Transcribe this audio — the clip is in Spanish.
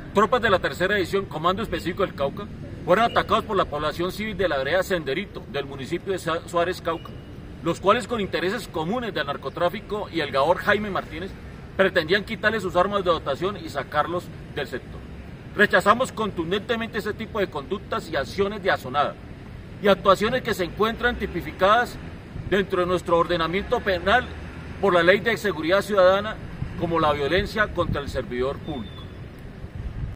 tropas de la tercera edición, Comando Específico del Cauca, fueron atacados por la población civil de la vereda Senderito, del municipio de Suárez, Cauca, los cuales con intereses comunes del narcotráfico y el gabor Jaime Martínez pretendían quitarles sus armas de dotación y sacarlos del sector. Rechazamos contundentemente ese tipo de conductas y acciones de asonada y actuaciones que se encuentran tipificadas dentro de nuestro ordenamiento penal por la Ley de Seguridad Ciudadana como la violencia contra el servidor público.